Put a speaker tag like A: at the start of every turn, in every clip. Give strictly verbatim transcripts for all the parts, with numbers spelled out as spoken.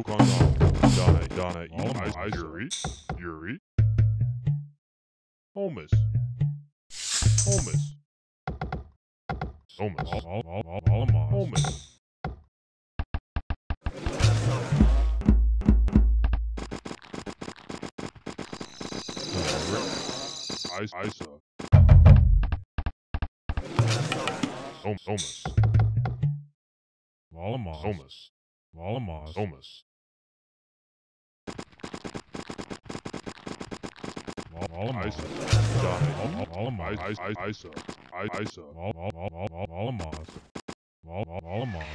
A: Zokan, Donna, Donna, Yuri, Yuri, Holmes, Holmes, Holmes, Holmes. Isa, Somas, Valamas, Somas, Valamas, Somas, Valamas, Valamas, Isa, Isa, Valamas, Valamas,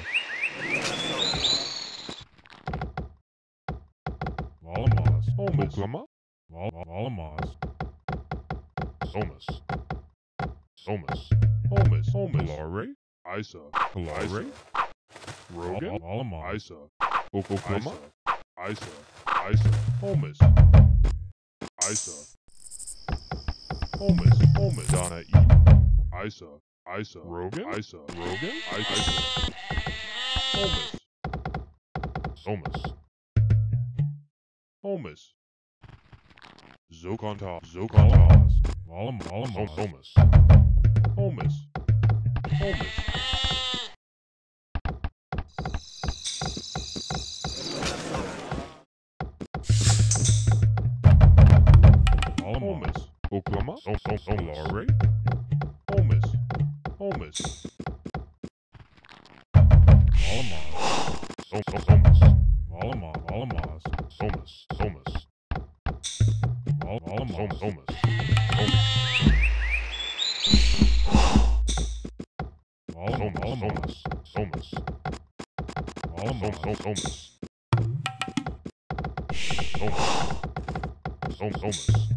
A: Valamas, Oklahoma, Valamas. Somas, Somas, Holmes, Holmes, Lare, Isa, Lare, Rogan, Isa, Oklahoma, Isa, Isa, Holmes, Isa, Holmes, Holmes, Donna E, Isa, Isa, Rogan, Isa, Rogan, Isa, Holmes, Somas, Holmes, Zokonta, Zokontas. Valam, Valam, Holmes, Holmes, Holmes, Holmes, Oklahoma, Solare, Holmes, Holmes, Valamas, Somas, Valama, Valamas, Somas, Somas, Valamas, Somas. Somas, Somas, Somas, Somas, Somas, Somas, Somas.